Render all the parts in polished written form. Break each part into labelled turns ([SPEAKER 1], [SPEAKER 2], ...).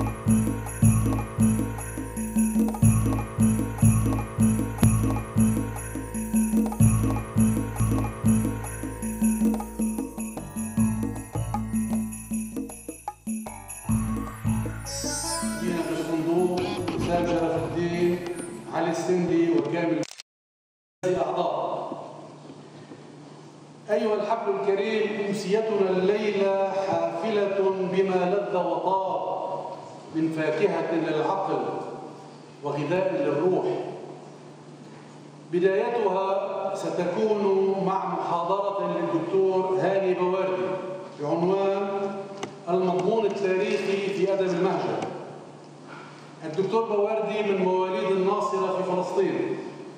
[SPEAKER 1] علي السندي وكامل الأعضاء. أيها الحفل الكريم، أمسيتنا الليلة حافلة بما لذ وطاب من فاكهة للعقل وغذاء للروح. بدايتها ستكون مع محاضرة للدكتور هاني بواردي بعنوان المضمون التاريخي في أدب المهجر. الدكتور بواردي من مواليد الناصرة في فلسطين،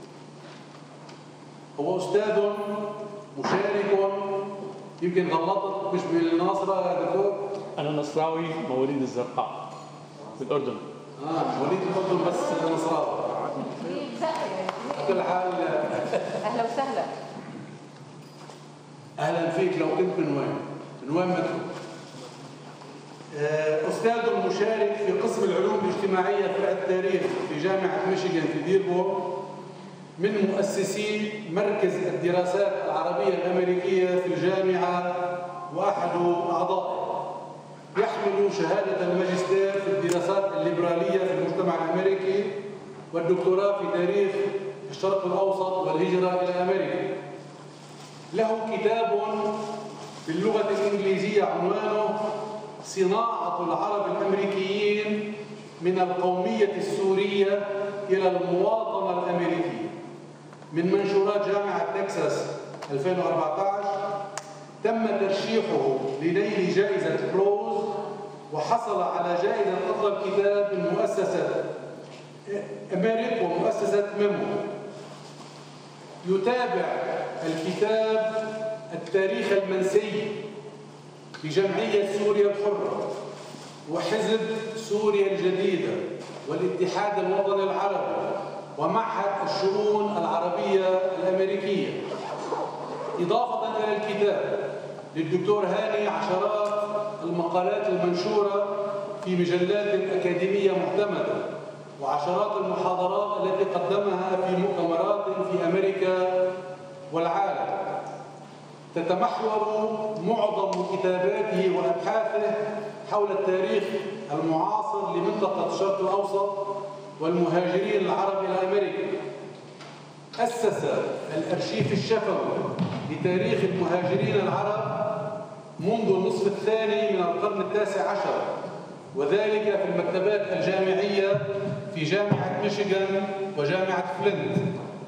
[SPEAKER 1] هو أستاذ مشارك، يمكن غلطت مش بالناصرة يا دكتور؟
[SPEAKER 2] أنا نصراوي مواليد الزرقاء في الأردن.
[SPEAKER 1] مواليد الأردن بس نصراوي. كل حال
[SPEAKER 3] أهلا وسهلا.
[SPEAKER 1] أهلا فيك. لو كنت من وين؟ من وين مدخل؟ أستاذ مشارك في قسم العلوم الاجتماعية فرع التاريخ في جامعة ميشيغان في ديربورغ، من مؤسسي مركز الدراسات العربية الأمريكية في الجامعة وأحد أعضائه. يحمل شهادة الماجستير في الدراسات الليبرالية في المجتمع الأمريكي والدكتوراه في تاريخ الشرق الأوسط والهجرة إلى أمريكا. له كتاب باللغة الإنجليزية عنوانه صناعة العرب الأمريكيين من القومية السورية إلى المواطنة الأمريكية، من منشورات جامعة تكساس 2014. تم ترشيحه لنيل جائزة بروز، وحصل على جائزة أفضل كتاب من مؤسسة أمريك ومؤسسة ميمو. يتابع الكتاب التاريخ المنسي لجمعية سوريا الحرة وحزب سوريا الجديدة والاتحاد الوطني العربي ومعهد الشؤون العربية الأمريكية. إضافة إلى الكتاب للدكتور هاني عشرات المقالات المنشورة في مجلات أكاديمية معتمدة، وعشرات المحاضرات التي قدمها في مؤتمرات في أمريكا والعالم. تتمحور معظم كتاباته وأبحاثه حول التاريخ المعاصر لمنطقة الشرق الأوسط والمهاجرين العرب إلى أمريكا. أسس الأرشيف الشفوي لتاريخ المهاجرين العرب منذ النصف الثاني من القرن التاسع عشر، وذلك في المكتبات الجامعية في جامعة ميشيغان وجامعة فلينت.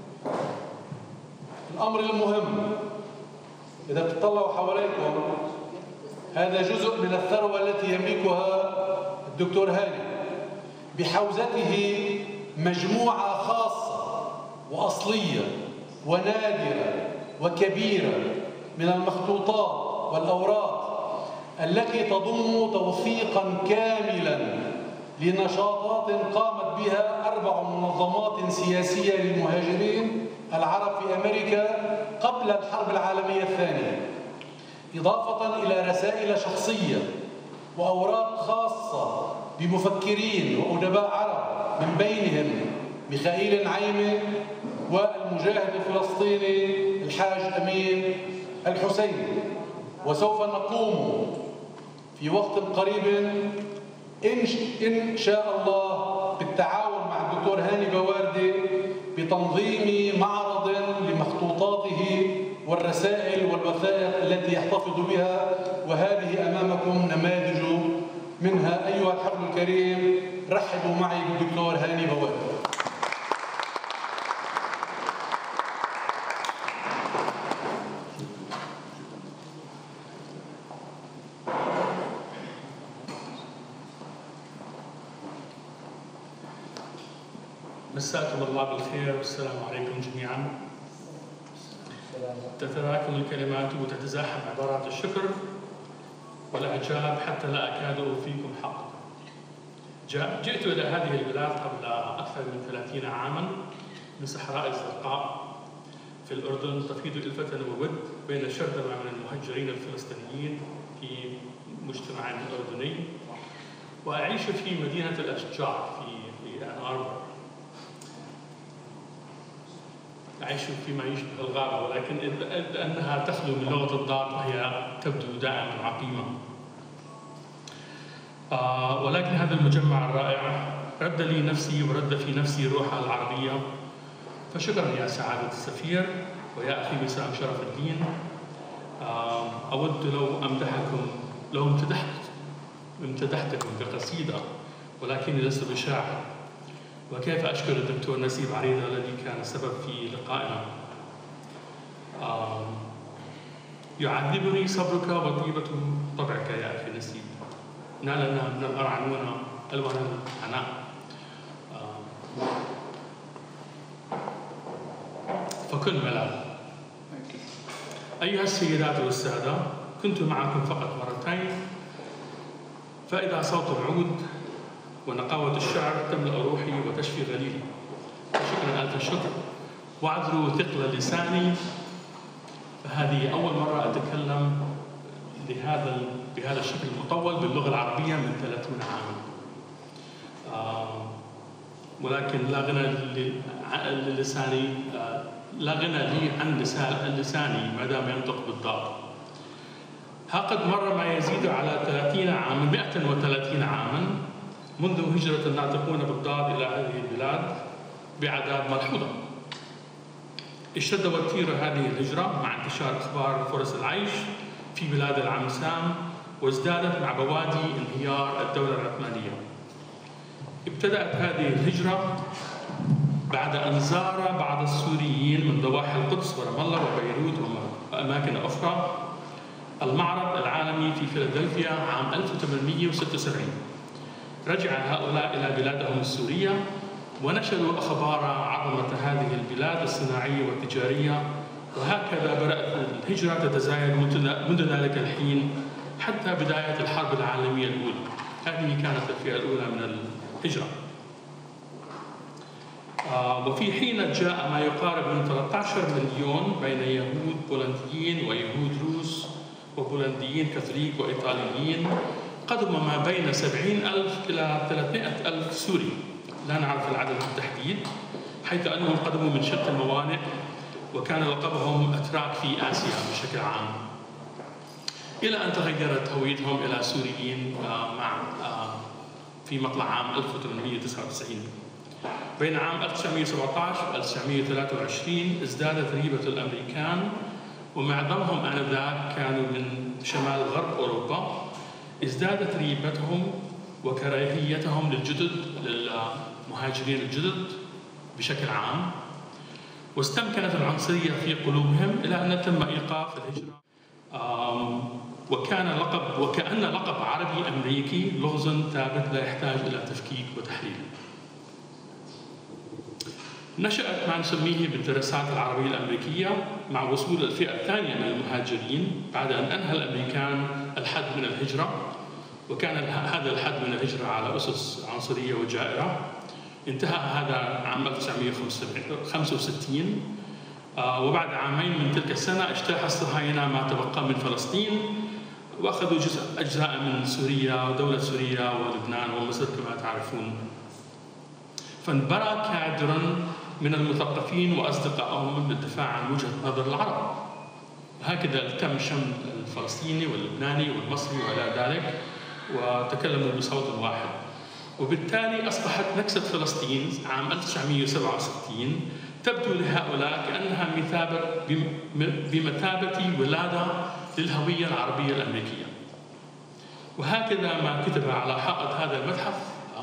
[SPEAKER 1] الأمر المهم، إذا بتطلعوا حواليكم، هذا جزء من الثروة التي يملكها الدكتور هاني. بحوزته مجموعة خاصة وأصلية ونادرة وكبيرة من المخطوطات والأوراق التي تضم توثيقا كاملا لنشاطات قامت بها 4 منظمات سياسية للمهاجرين العرب في أمريكا قبل الحرب العالمية الثانية، إضافة إلى رسائل شخصية وأوراق خاصة بمفكرين وأدباء عرب، من بينهم ميخائيل نعيمة والمجاهد الفلسطيني الحاج أمين الحسيني. وسوف نقوم في وقت قريب إن شاء الله بالتعاون مع الدكتور هاني بواردي بتنظيم معرض لمخطوطاته والرسائل والوثائق التي يحتفظ بها، وهذه أمامكم نماذج منها. أيها الحفل الكريم، رحبوا معي بالدكتور هاني بواردي.
[SPEAKER 2] مساكم الله بالخير والسلام عليكم جميعا. تتراكم الكلمات وتتزاحم عبارات الشكر والإعجاب حتى لا أكاد أوفيكم حقا. جئت إلى هذه البلاد قبل أكثر من 30 عاما من صحراء الزرقاء في الأردن، تفيض ألفة وود بين شرذمة من المهجرين الفلسطينيين في مجتمعنا الأردني، وأعيش في مدينة الأشجار في آن أربر. أعيش فيما يشبه الغابة، ولكن لأنها تخلو من لغة الضاد وهي تبدو دائما عقيمة. ولكن هذا المجمع الرائع رد لي نفسي ورد في نفسي روحها العربية. فشكرا يا سعادة السفير ويا أخي وسام شرف الدين. أود لو امتدحتكم بقصيدة، ولكني لست بشاعر. وكيف أشكر الدكتور نسيب عريضة الذي كان السبب في لقائنا. يعذبني صبرك وطيبة طبعك يا أخي نسيب، نالنا من الأرعنون ألوان العناء. فكن ملال. أيها السيدات والسادة، كنت معكم فقط مرتين، فإذا صوت العود ونقاوة الشعر تملأ روحي وتشفي غليلي. شكرا ألف الشكر، واعذروا ثقل لساني، فهذه أول مرة أتكلم بهذا الشكل المطول باللغة العربية من 30 عاما. ولكن لا غنى لي عن لساني ما دام ينطق بالضاد. ها قد مر ما يزيد على 30 عاما، 130 عاما منذ هجرة الناطقون بالضاد إلى هذه البلاد بأعداد ملحوظة. اشتد وتير هذه الهجرة مع انتشار أخبار فرص العيش في بلاد العم سام، وازدادت مع بوادي انهيار الدولة العثمانية. ابتدأت هذه الهجرة بعد أن زار بعض السوريين من ضواحي القدس ورام الله وبيروت وأماكن أخرى المعرض العالمي في فيلادلفيا عام 1876. رجع هؤلاء إلى بلادهم السورية ونشروا أخبار عظمة هذه البلاد الصناعية والتجارية، وهكذا بدأت الهجرة تتزايد منذ ذلك الحين حتى بداية الحرب العالمية الأولى. هذه كانت الفئة الأولى من الهجرة. وفي حين جاء ما يقارب من 13 مليون بين يهود بولنديين ويهود روس وبولنديين كاثوليك وإيطاليين، قدم ما بين 70,000 إلى 300,000 سوري، لا نعرف العدد بالتحديد، حيث أنهم قدموا من شتى الموانئ، وكان لقبهم أتراك في آسيا بشكل عام، إلى أن تغيرت هويتهم إلى سوريين في مطلع عام 1899. بين عام 1917 و 1923 ازدادت ريبة الأمريكان، ومعظمهم آنذاك كانوا من شمال غرب أوروبا. ازدادت ريبتهم وكراهيتهم للمهاجرين الجدد بشكل عام، واستمكنت العنصرية في قلوبهم إلى أن تم إيقاف الهجرة. وكأن لقب عربي أمريكي لغز ثابت لا يحتاج إلى تفكيك وتحليل. نشأت ما نسميه بالدراسات العربية الأمريكية مع وصول الفئة الثانية من المهاجرين بعد أن أنهى الأمريكان الحد من الهجرة، وكان هذا الحد من الهجرة على أسس عنصرية وجائرة. انتهى هذا عام 1965، وبعد عامين من تلك السنة اجتاح الصهاينة ما تبقى من فلسطين، وأخذوا أجزاء من سوريا ودولة سوريا ولبنان ومصر كما تعرفون. فانبرى كادر من المثقفين وأصدقائهم للدفاع عن وجهة نظر العرب. هكذا تم شمل الفلسطيني واللبناني والمصري وإلى ذلك، وتكلموا بصوت واحد. وبالتالي أصبحت نكسة فلسطين عام 1967 تبدو لهؤلاء كأنها بمثابة ولادة للهوية العربية الأمريكية. وهكذا ما كتب على حائط هذا المتحف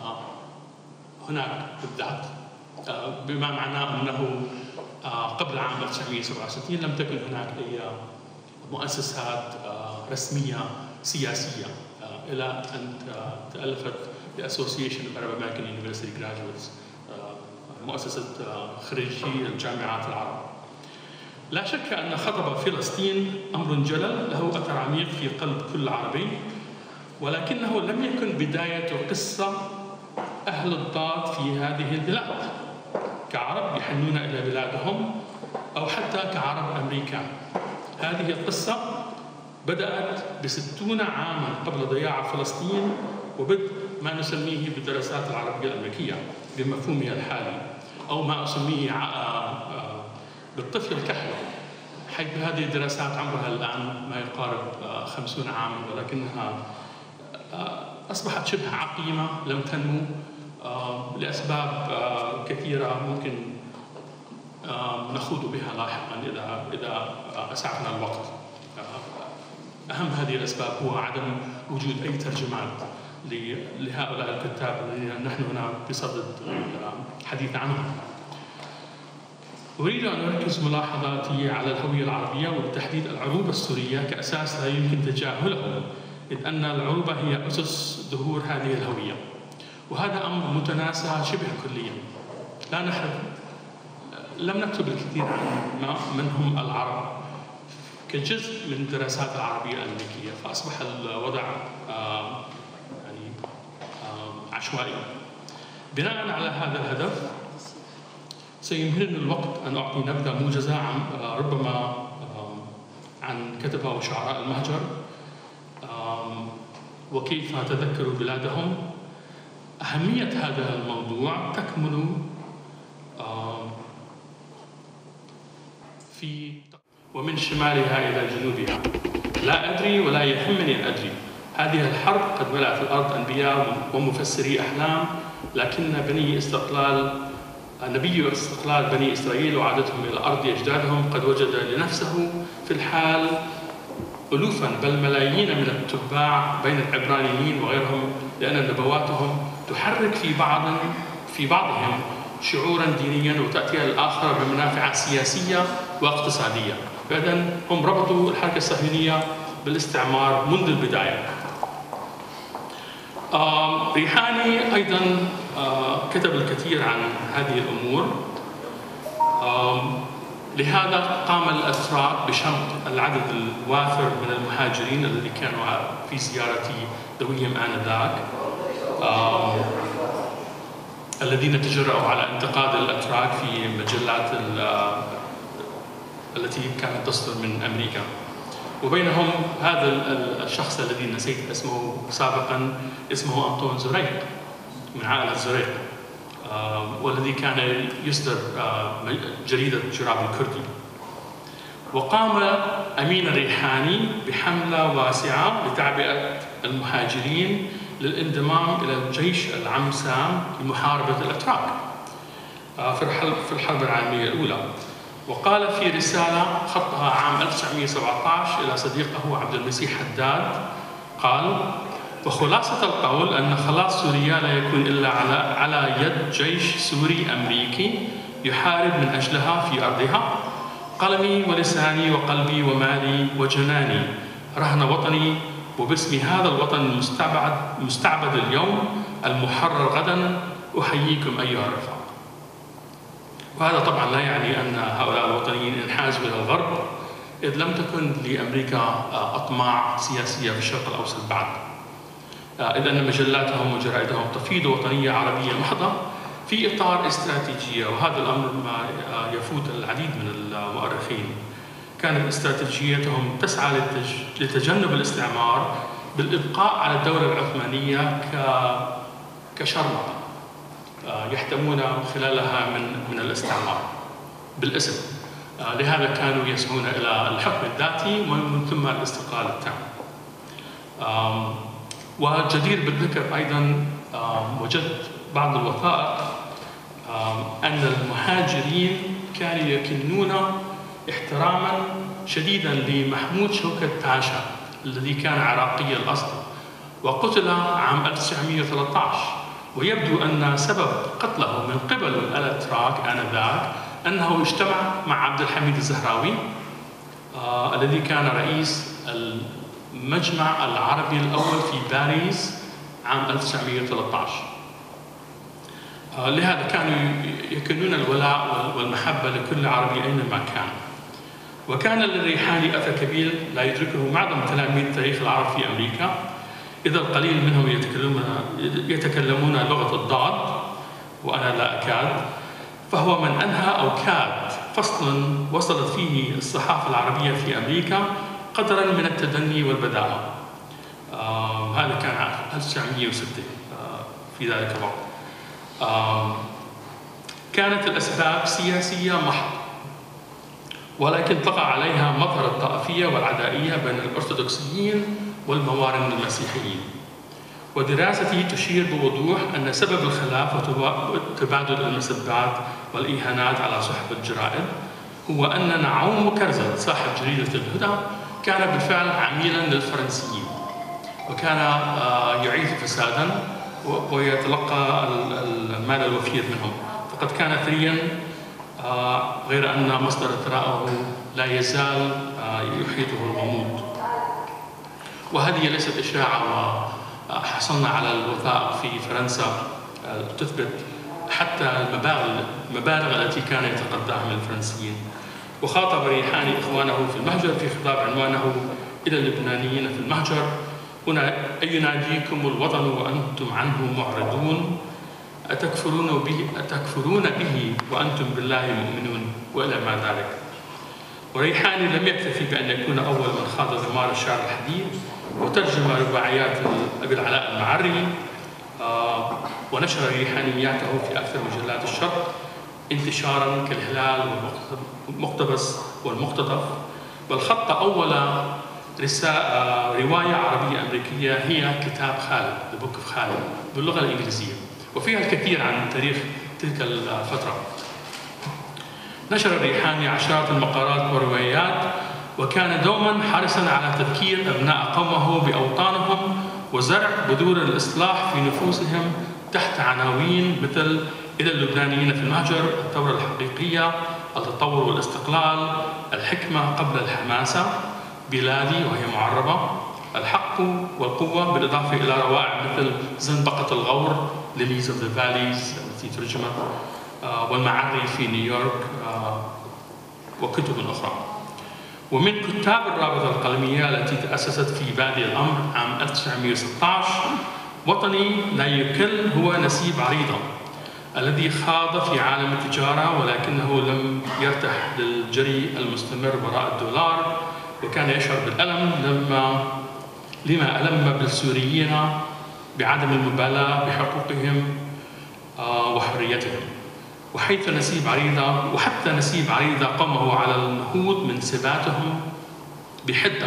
[SPEAKER 2] هناك بالذات، بما معناه أنه قبل عام 1967 لم تكن هناك أي مؤسسات رسمية سياسية، إلى أن تألفت The Association of Arab American University Graduates، مؤسسة خريجي الجامعات العرب. لا شك أن خطب فلسطين أمر جلل له أثر عميق في قلب كل عربي، ولكنه لم يكن بداية قصة أهل الضاد في هذه البلاد كعرب يحنون إلى بلادهم، أو حتى كعرب أمريكان. هذه القصة بدأت ب60 عاما قبل ضياع فلسطين، وبدء ما نسميه بالدراسات العربية الأمريكية بمفهومها الحالي، أو ما أسميه بالطفل الكحل، حيث هذه الدراسات عمرها الآن ما يقارب 50 عاما، ولكنها أصبحت شبه عقيمة، لم تنمو لأسباب كثيرة ممكن نخوض بها لاحقا إذا أسعفنا الوقت. أهم هذه الأسباب هو عدم وجود أي ترجمات لهؤلاء الكتاب الذين نحن هنا بصدد الحديث عنهم. أريد أن أركز ملاحظاتي على الهوية العربية وبالتحديد العروبة السورية كأساس لا يمكن تجاهله، إذ أن العروبة هي أسس ظهور هذه الهوية، وهذا أمر متناسى شبه كليا. لم نكتب الكثير عن من هم العرب كجزء من الدراسات العربية الأمريكية، فأصبح الوضع عشوائي. بناء على هذا الهدف سيمهلني الوقت أن أعطي نبذة موجزة ربما عن كتبة وشعراء المهجر وكيف تذكروا بلادهم. أهمية هذا الموضوع تكمن ومن شمالها إلى جنوبها. لا أدري ولا يهمني أن أدري. هذه الحرب قد ملأت الأرض أنبياء ومفسري أحلام، لكن نبي استقلال بني إسرائيل وعادتهم إلى أرض أجدادهم قد وجد لنفسه في الحال ألوفاً بل ملايين من التباع بين العبرانيين وغيرهم، لأن نبواتهم تحرك في بعضهم شعوراً دينياً وتأتي الآخر بمنافع سياسية واقتصادية. فإذن هم ربطوا الحركة الصهيونية بالاستعمار منذ البداية. ريحاني أيضاً كتب الكثير عن هذه الأمور، لهذا قام الأتراك بشنط العدد الوافر من المهاجرين الذين كانوا في زيارة ذويهم آنذاك، الذين تجرؤوا على انتقاد الأتراك في مجلات التي كانت تصدر من أمريكا. وبينهم هذا الشخص الذي نسيت اسمه سابقا، اسمه أنطون زريق من عائلة زريق، والذي كان يصدر جريدة جراب الكردي. وقام أمين الريحاني بحملة واسعة لتعبئة المهاجرين للانضمام إلى الجيش العم سام لمحاربة الأتراك في الحرب العالمية الأولى. وقال في رسالة خطها عام 1917 إلى صديقه عبد المسيح حداد، قال: وخلاصة القول أن خلاص سوريا لا يكون إلا على يد جيش سوري أمريكي يحارب من أجلها في أرضها. قلمي ولساني وقلبي ومالي وجناني رهن وطني، وباسم هذا الوطن المستعبد اليوم المحرر غدا أحييكم أيها الرفاق. وهذا طبعا لا يعني أن هؤلاء الوطنيين انحازوا إلى الغرب، إذ لم تكن لأمريكا أطماع سياسية في الشرق الأوسط بعد، إذ أن مجلاتهم وجرائدهم تفيض وطنية عربية محضة في إطار استراتيجية. وهذا الأمر ما يفوت العديد من المؤرخين. كانت استراتيجيتهم تسعى لتجنب الاستعمار بالإبقاء على الدولة العثمانية كشرمطة يحتمون خلالها من الاستعمار بالاسم. لهذا كانوا يسعون إلى الحكم الذاتي ومن ثم الاستقلال التام. وجدير بالذكر أيضاً وجدت بعض الوثائق أن المهاجرين كانوا يكنون احتراماً شديداً لمحمود شوكت باشا الذي كان عراقي الأصل وقتل عام 1913. ويبدو أن سبب قتله من قبل الأتراك آنذاك أنه اجتمع مع عبد الحميد الزهراوي الذي كان رئيس المجمع العربي الأول في باريس عام 1913. لهذا كانوا يكنون الولاء والمحبة لكل عربي أينما كان. وكان للريحاني أثر كبير لا يدركه معظم تلاميذ تاريخ العرب في أمريكا، إذا القليل منهم يتكلمون لغة الضاد وأنا لا أكاد. فهو من أنهى أو كاد فصلاً وصلت فيه الصحافة العربية في أمريكا قدراً من التدني والبداهة. هذا كان عام 1906 في ذلك الوقت. كانت الأسباب سياسية محض، ولكن طغى عليها مظهر الطائفية والعدائية بين الأرثوذكسيين والموارن المسيحيين. ودراستي تشير بوضوح أن سبب الخلاف وتبادل المسبات والإهانات على صحف الجرائد هو أن نعوم كرزل صاحب جريدة الهدى كان بالفعل عميلا للفرنسيين، وكان يعيث فسادا ويتلقى المال الوفير منهم، فقد كان ثريا، غير أن مصدر ثرائه لا يزال يحيطه الغموض. وهذه ليست إشاعة، وحصلنا على الوثائق في فرنسا تثبت حتى المبالغ التي كان يتقاضاها من الفرنسيين. وخاطب ريحاني إخوانه في المهجر في خطاب عنوانه إلى اللبنانيين في المهجر: هنا يناديكم الوطن وأنتم عنه معرضون، أتكفرون به وأنتم بالله مؤمنون، وإلى ما ذلك. وريحاني لم يكتفي بأن يكون أول من خاض غمار الشعر الحديث، وترجم رباعيات أبي العلاء المعري، ونشر ريحانياته في أكثر مجلات الشرق انتشارا كالهلال والمقتبس والمقتطف، بل خط أول رواية عربية أمريكية هي كتاب خالد، The Book of خالد، باللغة الإنجليزية، وفيها الكثير عن تاريخ تلك الفترة. نشر الريحاني عشرات المقالات والروايات، وكان دوما حريصا على تذكير أبناء قومه بأوطانهم وزرع بذور الإصلاح في نفوسهم تحت عناوين مثل: إلى اللبنانيين في المهجر، الثورة الحقيقية، التطور والاستقلال، الحكمة قبل الحماسة، بلادي وهي معربة، الحق والقوة، بالإضافة إلى روائع مثل زنبقة الغور Lilies of the Valleys التي ترجمت، والمعري في نيويورك، وكتب أخرى. ومن كتاب الرابطة القلمية التي تأسست في بادئ الأمر عام 1916 وطني لا يكل هو نسيب عريضة، الذي خاض في عالم التجارة ولكنه لم يرتح للجري المستمر وراء الدولار، وكان يشعر بالألم لما ألم بالسوريين بعدم المبالاة بحقوقهم وحريتهم. وحتى نسيب عريضة قامه على النهوض من سباتهم بحدة،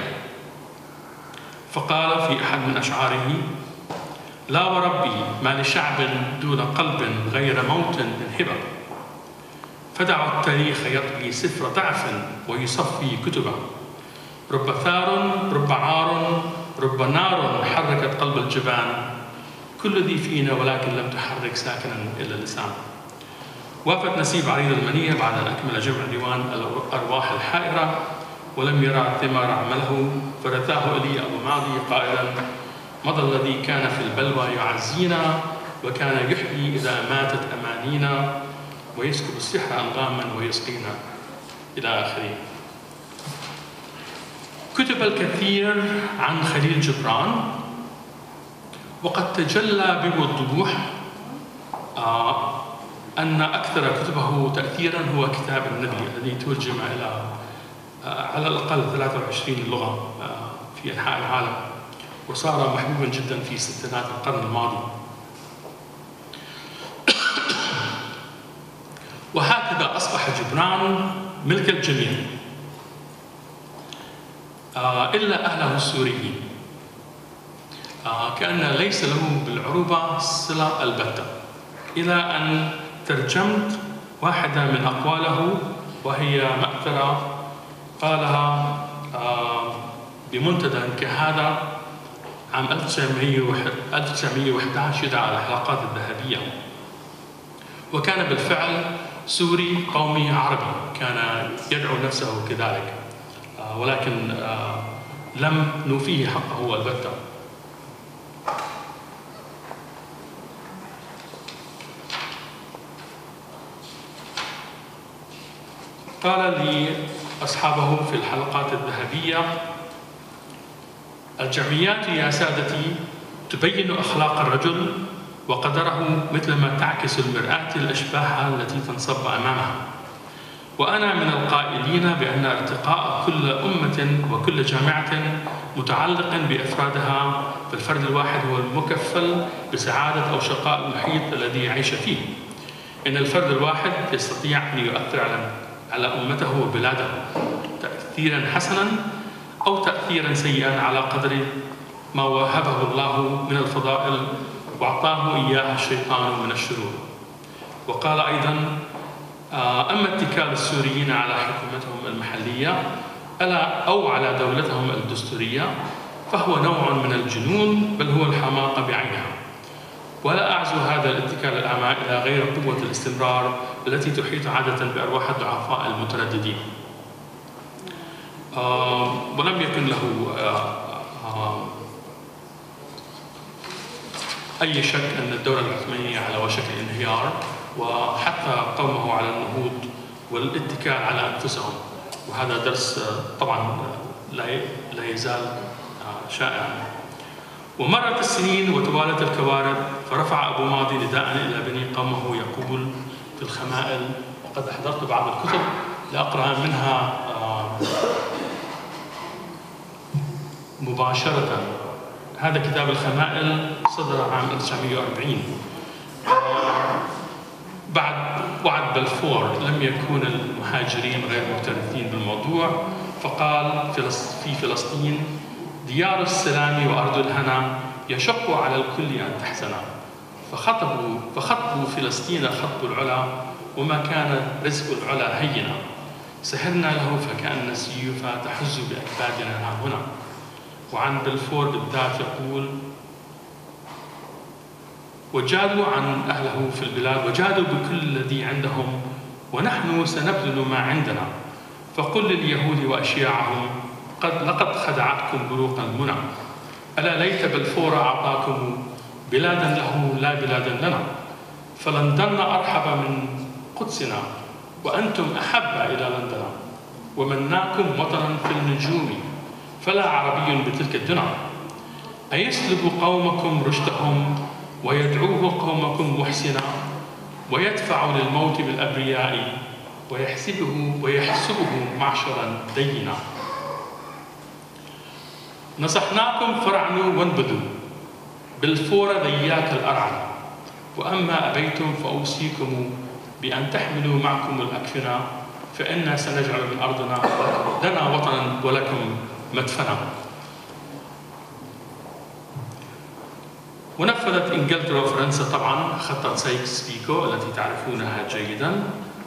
[SPEAKER 2] فقال في أحد من أشعاره: لا وربي ما لشعب دون قلب غير موت انهبة، فدعوا التاريخ يطوي سفر ضعف ويصفي كتبه، رب ثار رب عار رب نار حركت قلب الجبان، كل ذي فينا ولكن لم تحرك ساكنا إلا اللسان. وافت نسيب عريض المنية بعد أن أكمل جمع ديوان الأرواح الحائرة ولم يرى ثمار عمله، فرثاه إلي أبو ماضي قائلا: مضى الذي كان في البلوى يعزينا، وكان يحيي إذا ماتت أمانينا، ويسكب السحر أنغاما ويسقينا، إلى آخره. كتب الكثير عن خليل جبران، وقد تجلى بوضوح أن أكثر كتبه تأثيراً هو كتاب النبي الذي ترجم إلى على الأقل 23 لغة في أنحاء العالم، وصار محبوباً جداً في ستينات القرن الماضي. وهكذا أصبح جبران ملك الجميع إلا أهله السوريين، كأن ليس له بالعروبة صلة البتة، إلى أن ترجمت واحدة من أقواله، وهي مأثرة قالها بمنتدى كهذا عام 1911 يدعى الحلقات الذهبية. وكان بالفعل سوري قومي عربي، كان يدعو نفسه كذلك، ولكن لم نوفيه حقه البتة. قال لي أصحابه في الحلقات الذهبية: الجمعيات يا سادتي تبين أخلاق الرجل وقدره مثلما تعكس المرآة الأشباح التي تنصب أمامها، وأنا من القائلين بأن ارتقاء كل أمة وكل جامعة متعلق بأفرادها، فالفرد الواحد هو المكفل بسعادة أو شقاء المحيط الذي يعيش فيه. إن الفرد الواحد يستطيع أن يؤثر على أمته وبلاده تأثيراً حسناً أو تأثيراً سيئاً على قدر ما وهبه الله من الفضائل وأعطاه إياه الشيطان من الشرور. وقال أيضاً: أما اتكال السوريين على حكومتهم المحلية أو على دولتهم الدستورية فهو نوع من الجنون، بل هو الحماقة بعينها. ولا أعزو هذا الاتكال الأعمى إلى غير قوة الاستمرار التي تحيط عادة بأرواح الضعفاء المترددين. ولم يكن له أي شك أن الدولة العثمانية على وشك الانهيار، وحتى قومه على النهوض والاتكال على أنفسهم، وهذا درس طبعا لا يزال شائعا. ومرت السنين وتوالت الكوارث، فرفع أبو ماضي نداء إلى بني قومه يقول في الخمائل، وقد أحضرت بعض الكتب لأقرأ منها مباشرة. هذا كتاب الخمائل صدر عام 1940 بعد وعد بلفور. لم يكون المهاجرين غير مكترثين بالموضوع، فقال في فلسطين: ديار السلام وأرض الهنا يشق على الكل أن تحزنا، فخطبوا فلسطين خطب العلا، وما كان رزق العلا هينا، سهرنا له فكأن السيوف تحز بأكبادنا ها هنا. وعن بلفور بالذات يقول: وجادوا عن أهله في البلاد وجادوا بكل الذي عندهم، ونحن سنبذل ما عندنا، فقل لليهود وأشياعهم: لقد خدعتكم بروق المنى، ألا ليت بلفور أعطاكم بلادا له لا بلادا لنا، فلندن أرحب من قدسنا وأنتم أحب إلى لندن، ومناكم وطنا في النجوم فلا عربي بتلك الدنا، أيسلب قومكم رشدهم ويدعوه قومكم محسنا، ويدفع للموت بالأبرياء ويحسبه معشرا دينا. نصحناكم فرعنوا وانبذوا، بالفور ذياك الأرعن، وأما أبيتم فأوصيكم بأن تحملوا معكم الأكفنة، فإنا سنجعل من أرضنا لنا وطنا ولكم مدفنا. ونفذت إنجلترا وفرنسا طبعا خطة سايكس بيكو التي تعرفونها جيدا،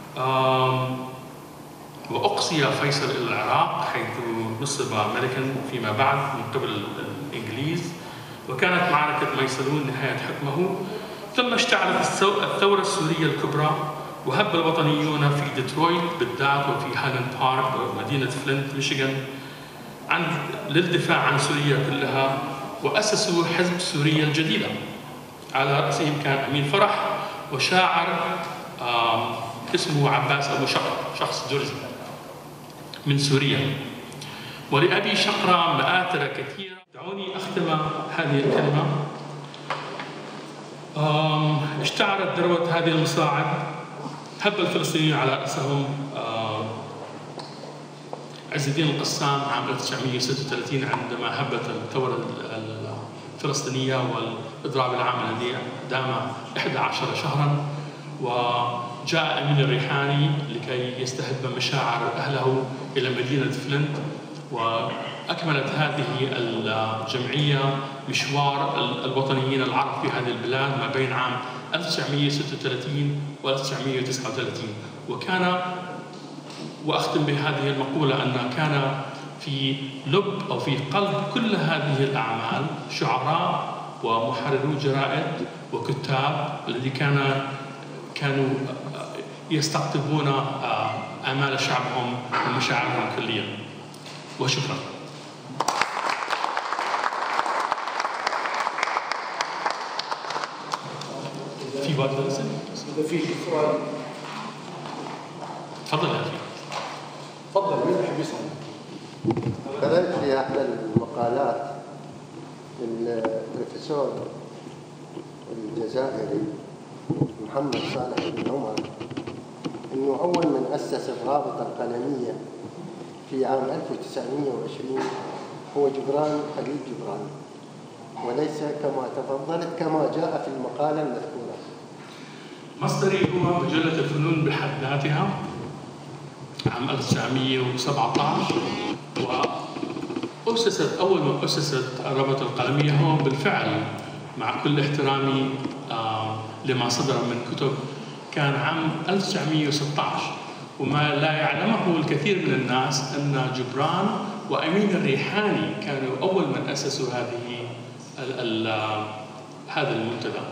[SPEAKER 2] وأقصي فيصل إلى العراق حيث نصب ملكا فيما بعد من قبل الإنجليز، وكانت معركة ميسلون نهاية حكمه. ثم اشتعلت الثورة السورية الكبرى، وهب الوطنيون في ديترويت بالذات وفي هالاند بارك ومدينة فلينت ميشيغان للدفاع عن سوريا كلها، وأسسوا حزب سوريا الجديدة. على رأسهم كان أمين فرح وشاعر اسمه عباس أبو شقرة، شخص درزي من سوريا. ولأبي شقرة مآثر كثيرة. دعوني أختم هذه الكلمة. اشتعلت ذروة هذه المصاعب، هب الفلسطينيين على رأسهم عز الدين القسام عام 1936 عندما هبت الثورة الفلسطينية والإضراب العام الذي دام 11 شهرا، وجاء أمين الريحاني لكي يستهب مشاعر أهله إلى مدينة فلينت، وأكملت هذه الجمعية مشوار الوطنيين العرب في هذه البلاد ما بين عام 1936 و 1939. وكان، وأختم بهذه المقولة، أن كان في لب أو في قلب كل هذه الأعمال شعراء ومحررو جرائد وكتاب الذي كانوا يستقطبون آمال شعبهم ومشاعرهم كليا. وشكرا. في بعض الأسئلة؟
[SPEAKER 1] إذا في سؤال
[SPEAKER 2] تفضل يا أخي.
[SPEAKER 1] تفضل، مين بحب يسأل؟
[SPEAKER 4] قرأت في أحد المقالات البروفيسور الجزائري محمد صالح بن عمر إنه أول من أسس أسس الرابطة القلمية في عام 1920 هو جبران خليل جبران، وليس كما تفضلت كما جاء في المقالة المذكورة.
[SPEAKER 2] مصدري هو مجلة الفنون بحد ذاتها عام 1917، وأسست أول ما أسست الرابطة القلمية هو بالفعل مع كل احترامي لما صدر من كتب كان عام 1916، وما لا يعلمه الكثير من الناس أن جبران وأمين الريحاني كانوا أول من أسسوا هذا المنتدى،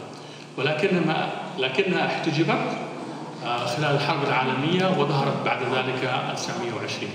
[SPEAKER 2] لكنها احتجبت خلال الحرب العالمية وظهرت بعد ذلك 1920.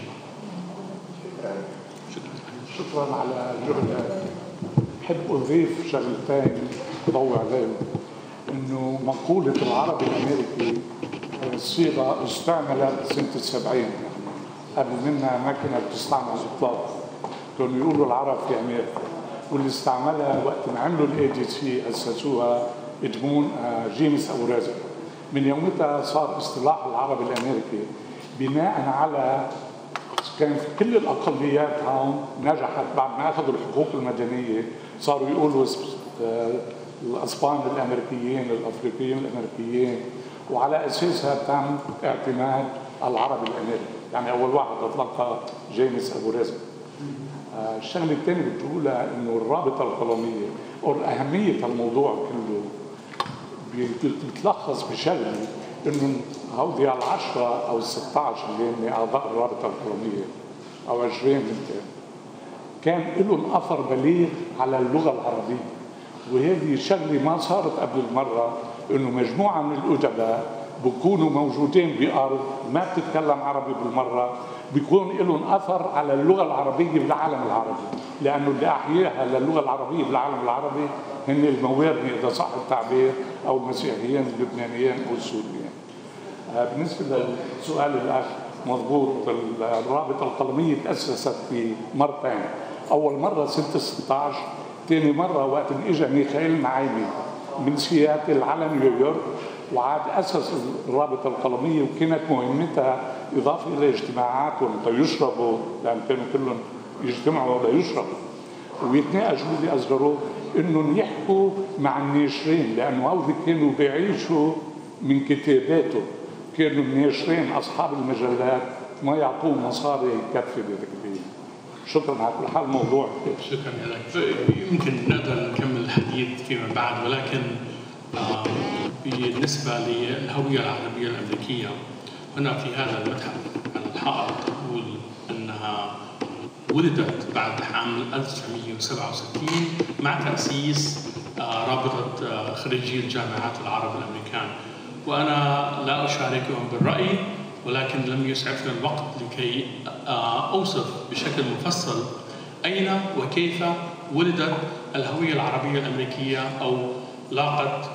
[SPEAKER 5] شكرا على جهدك. بحب أضيف شغلتين أضوي عليهم. إنه مقولة العربي الأمريكي صيغة استعملت سنة ال70، يعني قبل منها ما كانت تستعمل إطلاقا. كانوا يقولوا العرب في أمريكا، واللي استعملها وقت ما عملوا الADC أسسوها إدمون جيمس أبو رازق. من يومتها صار اصطلاح العربي الأمريكي بناء على كان في كل الأقليات هون نجحت بعد ما أخذوا الحقوق المدنية، صاروا يقولوا الأسبان الأمريكيين، الأفريقيين الأمريكيين، وعلى أساسها تم اعتماد العربي الأمريكي. يعني أول واحد أطلقها جيمس أبو رزق. الشغلة الثانية بتقولها إنه الرابطة القلمية أو أهمية الموضوع كله بتتلخص بشغلة إنه هودي 10 أو 16 اللي هن أعضاء الرابطة القلمية أو 20 يمكن كان لهم أثر بليغ على اللغة العربية. وهذه شغلة ما صارت قبل المرة، إنه مجموعة من الأدباء بيكونوا موجودين بأرض ما بتتكلم عربي بالمرة، بيكون لهم أثر على اللغة العربية بالعالم العربي، لأنه اللي أحياها للغة العربية بالعالم العربي هن الموارنة إذا صح التعبير أو المسيحيين اللبنانيين أو السوريين. بالنسبة للسؤال الأخ مضبوط، الرابطة القلمية تأسست في مرتين، أول مرة سنة 16، ثاني مرة وقت إجا ميخائيل نعيمي من سياتل على نيويورك وعاد أسس الرابطة القلمية، وكانت مهمتها إضافة إلى اجتماعاتهم ليشربوا، لأن كانوا كلهم يجتمعوا ليشربوا ويتناقشوا اللي أصدروه، إنهم يحكوا مع الناشرين، لأنه هؤلاء كانوا بيعيشوا من كتاباته، كانوا الناشرين أصحاب المجلات ما يعطوه مصاري يكفي بذلك. شكرا على كل حال موضوع.
[SPEAKER 2] شكرا لك. يمكن نقدر نكمل الحديث فيما بعد، ولكن بالنسبة للهوية العربية الأمريكية هنا في هذا المتحف على الحائط تقول أنها ولدت بعد عام 1967 مع تأسيس رابطة خريجي الجامعات العرب الأمريكان، وأنا لا أشاركهم بالرأي، ولكن لم يسعفنا الوقت لكي أوصف بشكل مفصل أين وكيف ولدت الهوية العربية الأمريكية أو لاقت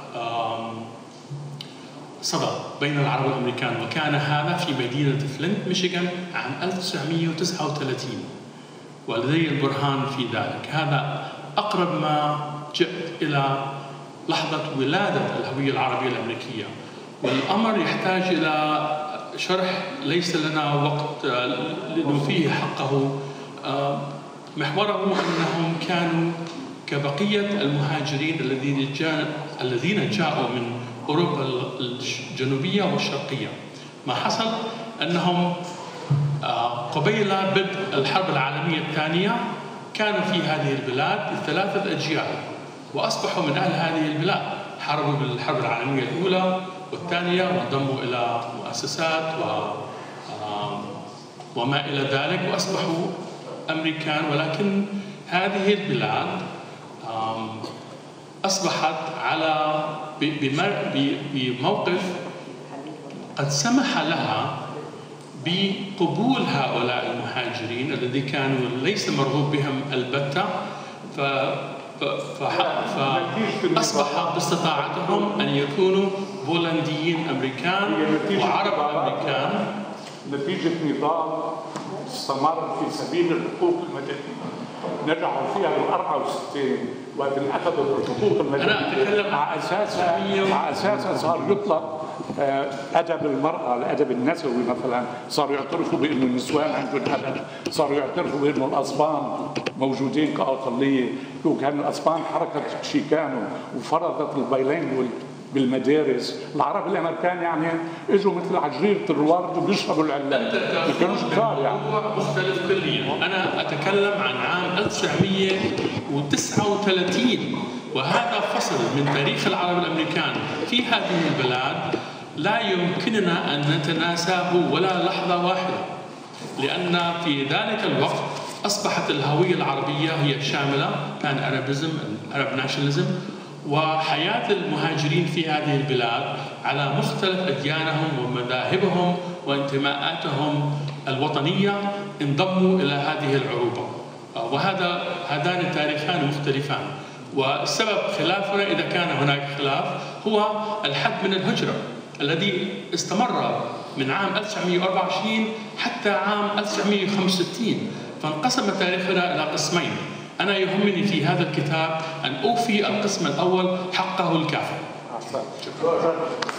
[SPEAKER 2] صدى بين العرب والأمريكان، وكان هذا في مدينة فلينت ميشيغان عام 1939، ولدي البرهان في ذلك. هذا أقرب ما جئت إلى لحظة ولادة الهوية العربية الأمريكية، والأمر يحتاج إلى شرح ليس لنا وقت لنوفيه حقه. محوره أنهم كانوا كبقية المهاجرين الذين جاءوا من أوروبا الجنوبية والشرقية. ما حصل أنهم قبيل بدء الحرب العالمية الثانية كانوا في هذه البلاد 3 أجيال، وأصبحوا من أهل هذه البلاد، حاربوا بالحرب العالمية الأولى والثانية وانضموا إلى مؤسسات وما إلى ذلك وأصبحوا أمريكان. ولكن هذه البلاد أصبحت على بموقف قد سمح لها بقبول هؤلاء المهاجرين الذين كانوا ليس مرغوب بهم البتة، فأصبح باستطاعتهم أن يكونوا بولنديين أمريكان وعرب أمريكان.
[SPEAKER 5] نتيجة نضال استمر في سبيل الحقوق المدنية نجحوا فيها بال64 وقت أخذوا الحقوق المدنية.
[SPEAKER 2] أنا أتكلم
[SPEAKER 5] على أساسها صار يطلق أدب المرأة، الأدب النسوي مثلا، صاروا يعترفوا بأنه النسوان عندهم أدب، صاروا يعترفوا بأنه الأسبان موجودين كأقلية، وكان الأسبان حركة شيكانو وفرضت البايلينجوال بالمدارس. العرب الامريكان يعني اجوا مثل عجريره الورد وبيشربوا العلاج، ما كانوش كتار يعني.
[SPEAKER 2] موضوع مختلف كليا. انا اتكلم عن عام 1939، وهذا فصل من تاريخ العرب الامريكان في هذه البلاد لا يمكننا ان نتناساه ولا لحظه واحده، لان في ذلك الوقت اصبحت الهويه العربيه هي شامله، كان ارابيزم، ارب ناشوناليزم، وحياة المهاجرين في هذه البلاد على مختلف أديانهم ومذاهبهم وانتماءاتهم الوطنية انضموا إلى هذه العروبة، هذان التاريخان مختلفان. والسبب خلافنا إذا كان هناك خلاف هو الحد من الهجرة الذي استمر من عام 1924 حتى عام 1965، فانقسم تاريخنا إلى قسمين. أنا يهمني في هذا الكتاب أن أوفي القسم الأول حقه الكافي.
[SPEAKER 4] شكرا.